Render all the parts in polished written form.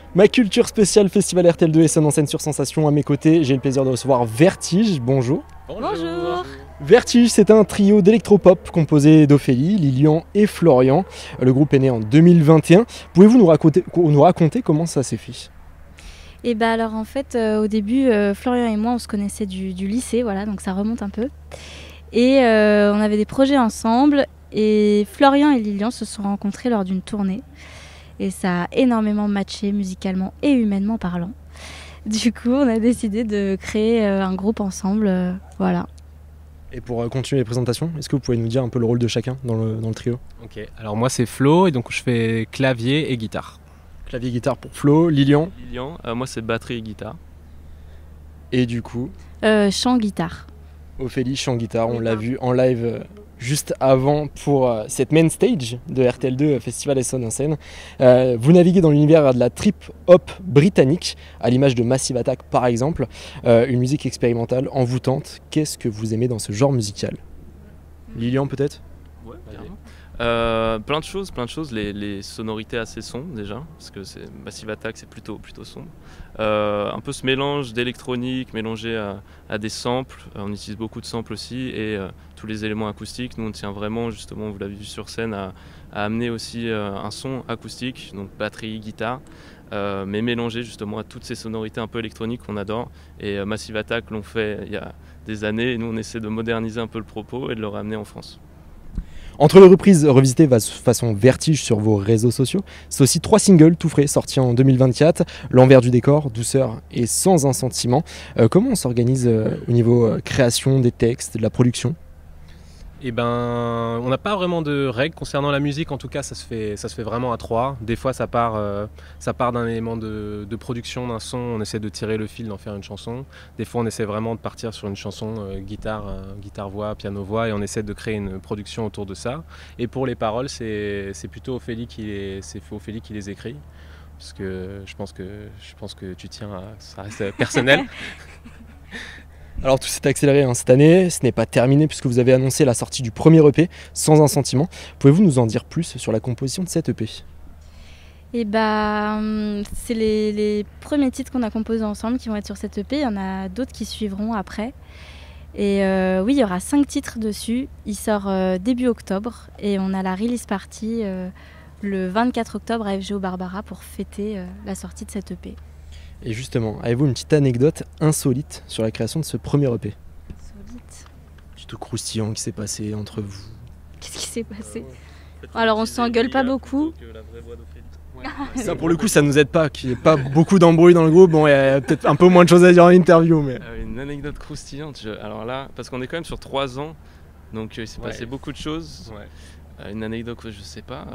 Ma culture spéciale Festival RTL2 et Son en scène sur Sensation. À mes côtés, j'ai le plaisir de recevoir Vertige. Bonjour. Bonjour. Vertige, c'est un trio d'électropop composé d'Ophélie, Lilian et Florian. Le groupe est né en 2021. Pouvez-vous nous raconter comment ça s'est fait ? Et bah alors en fait au début Florian et moi on se connaissait du lycée, voilà, donc ça remonte un peu. Et on avait des projets ensemble et Florian et Lilian se sont rencontrés lors d'une tournée. Et ça a énormément matché musicalement et humainement parlant. Du coup on a décidé de créer un groupe ensemble, voilà. Et pour continuer les présentations, est-ce que vous pouvez nous dire un peu le rôle de chacun dans le trio ? Ok, alors moi c'est Flo et donc je fais clavier et guitare. Clavier, guitare pour Flo, Lilian. Lilian, moi c'est batterie et guitare. Et du coup, Chant, guitare. Ophélie, chant, guitare, on l'a vu en live juste avant pour cette main stage de RTL2 Festival et Son en scène. Vous naviguez dans l'univers de la trip-hop britannique, à l'image de Massive Attack par exemple, une musique expérimentale, envoûtante. Qu'est-ce que vous aimez dans ce genre musical ? Lilian peut-être ? Ouais, carrément. Plein de choses, les sonorités assez sombres déjà, parce que Massive Attack c'est plutôt sombre. Un peu ce mélange d'électronique mélangé à des samples, on utilise beaucoup de samples aussi, et tous les éléments acoustiques. Nous on tient vraiment, justement, vous l'avez vu sur scène, à amener aussi un son acoustique, donc batterie, guitare, mais mélangé justement à toutes ces sonorités un peu électroniques qu'on adore. Et Massive Attack l'ont fait il y a des années, et nous on essaie de moderniser un peu le propos et de le ramener en France. Entre les reprises revisitées façon Vertige sur vos réseaux sociaux, c'est aussi 3 singles tout frais sortis en 2024, L'envers du décor, Douceur et Sans un sentiment. Comment on s'organise au niveau création des textes, de la production ? Et ben, on n'a pas vraiment de règles concernant la musique, en tout cas ça se fait vraiment à 3. Des fois ça part d'un élément de production d'un son, on essaie de tirer le fil, d'en faire une chanson. Des fois on essaie vraiment de partir sur une chanson guitare-voix, piano-voix, et on essaie de créer une production autour de ça. Et pour les paroles, c'est plutôt Ophélie qui les écrit, parce que je pense que tu tiens à ça reste personnel. Alors tout s'est accéléré cette année, ce n'est pas terminé puisque vous avez annoncé la sortie du premier EP, Sans un sentiment. Pouvez-vous nous en dire plus sur la composition de cet EP ? Et bah c'est les premiers titres qu'on a composés ensemble qui vont être sur cet EP, il y en a d'autres qui suivront après. Et oui, il y aura 5 titres dessus, il sort début octobre et on a la release party le 24 octobre à FGO Barbara pour fêter la sortie de cet EP. Et justement, avez-vous une petite anecdote insolite sur la création de ce premier EP ? Insolite. Petit croustillant qui s'est passé entre vous. Qu'est-ce qui s'est passé ? Alors on s'engueule pas beaucoup. Ça pour le coup ça nous aide pas, qu'il n'y ait pas beaucoup d'embrouilles dans le groupe. Bon, il y a peut-être un peu moins de choses à dire en interview, mais... Une anecdote croustillante, alors là, parce qu'on est quand même sur 3 ans, donc il s'est passé beaucoup de choses. Ouais. Une anecdote que je sais pas,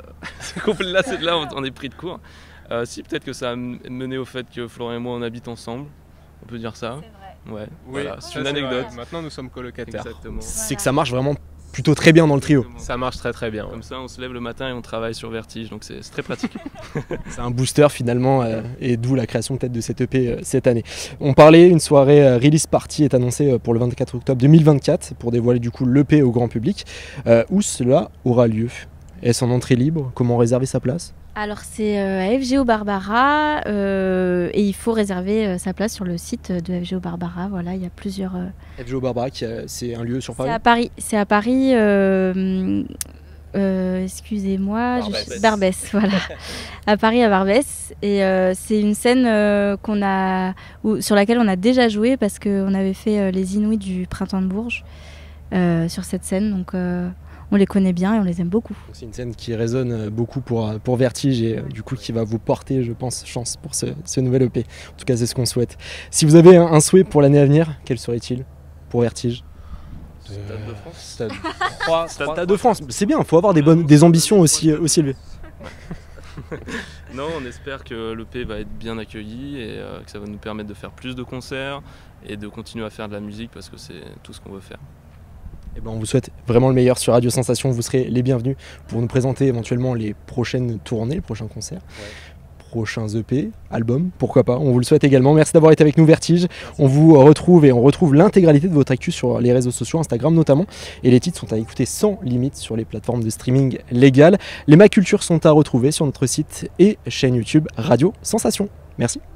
là on est pris de court. Si, peut-être que ça a mené au fait que Florian et moi on habite ensemble, on peut dire ça. C'est vrai. Ouais, Oui, voilà, c'est une anecdote. Maintenant nous sommes colocataires. Exactement. C'est que ça marche vraiment plutôt très bien dans le trio. Ça marche très très bien. Comme ça on se lève le matin et on travaille sur Vertige, donc c'est très pratique. C'est un booster finalement, et d'où la création peut-être de cet EP cette année. On parlait, une soirée release party est annoncée pour le 24 octobre 2024 pour dévoiler du coup l'EP au grand public. Où cela aura lieu ? Est-ce en entrée libre ? Comment réserver sa place ? Alors c'est à FGO Barbara et il faut réserver sa place sur le site de FGO Barbara. Voilà, il y a plusieurs... FGO Barbara, c'est un lieu sur Paris ? C'est à Paris, excusez-moi, Barbès, voilà. À Paris, à Barbès. Et c'est une scène sur laquelle on a déjà joué parce qu'on avait fait les Inouïs du Printemps de Bourges sur cette scène. Donc on les connaît bien et on les aime beaucoup. C'est une scène qui résonne beaucoup pour Vertige et du coup qui va vous porter, je pense, chance pour ce nouvel EP. En tout cas, c'est ce qu'on souhaite. Si vous avez un souhait pour l'année à venir, quel serait-il pour Vertige ? Stade de France. Stade de France, c'est bien, il faut avoir des ambitions aussi élevées. Non, on espère que l'EP va être bien accueilli et que ça va nous permettre de faire plus de concerts et de continuer à faire de la musique parce que c'est tout ce qu'on veut faire. Et ben on vous souhaite vraiment le meilleur sur Radio Sensation. Vous serez les bienvenus pour nous présenter éventuellement les prochaines tournées, les prochains concerts. prochains EP, albums, pourquoi pas, on vous le souhaite également. Merci d'avoir été avec nous Vertige. On vous retrouve et on retrouve l'intégralité de votre actu sur les réseaux sociaux, Instagram notamment, et les titres sont à écouter sans limite sur les plateformes de streaming légales. Les Ma Culture sont à retrouver sur notre site et chaîne YouTube Radio Sensation. Merci.